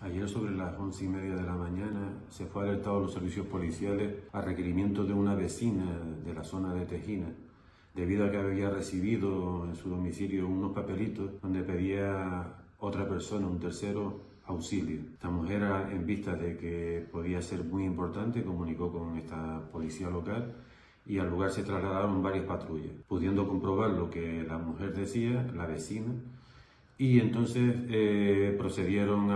Ayer sobre las 11:30 de la mañana se fue alertado a los servicios policiales a requerimiento de una vecina de la zona de Tejina, debido a que había recibido en su domicilio unos papelitos donde pedía otra persona, un tercero, auxilio. Esta mujer, en vista de que podía ser muy importante, comunicó con esta policía local y al lugar se trasladaron varias patrullas, pudiendo comprobar lo que la mujer decía, la vecina, y entonces procedieron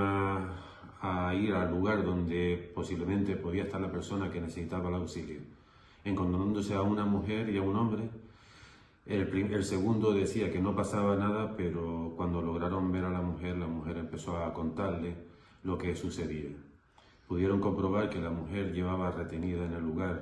a ir al lugar donde posiblemente podía estar la persona que necesitaba el auxilio, encontrándose a una mujer y a un hombre. El segundo decía que no pasaba nada, pero cuando lograron ver a la mujer empezó a contarle lo que sucedía. Pudieron comprobar que la mujer llevaba retenida en el lugar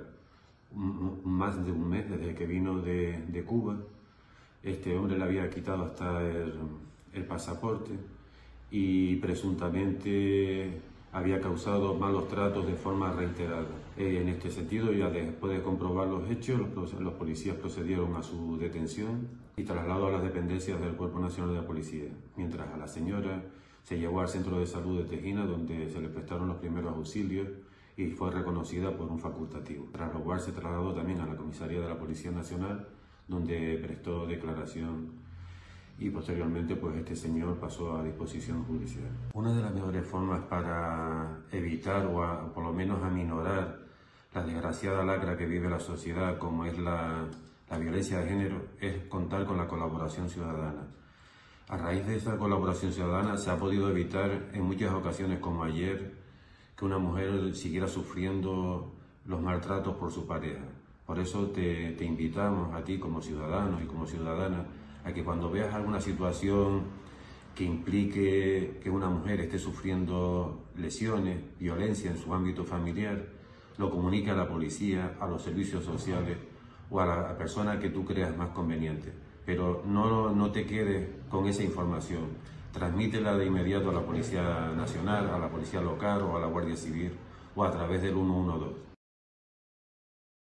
más de un mes desde que vino de Cuba. Este hombre le había quitado hasta el pasaporte y presuntamente había causado malos tratos de forma reiterada. En este sentido, ya después de comprobar los hechos, los policías procedieron a su detención y traslado a las dependencias del Cuerpo Nacional de Policía, mientras a la señora se llevó al Centro de Salud de Tejina, donde se le prestaron los primeros auxilios y fue reconocida por un facultativo. Tras lo cual se trasladó también a la comisaría de la Policía Nacional, donde prestó declaración y posteriormente pues este señor pasó a disposición judicial. Una de las mejores formas para evitar o por lo menos aminorar la desgraciada lacra que vive la sociedad, como es la violencia de género, es contar con la colaboración ciudadana. A raíz de esa colaboración ciudadana se ha podido evitar en muchas ocasiones, como ayer, que una mujer siguiera sufriendo los maltratos por su pareja. Por eso te invitamos a ti como ciudadano y como ciudadana a que cuando veas alguna situación que implique que una mujer esté sufriendo lesiones, violencia en su ámbito familiar, lo comunique a la policía, a los servicios sociales o a la persona que tú creas más conveniente. Pero no te quedes con esa información. Transmítela de inmediato a la Policía Nacional, a la Policía Local o a la Guardia Civil o a través del 112.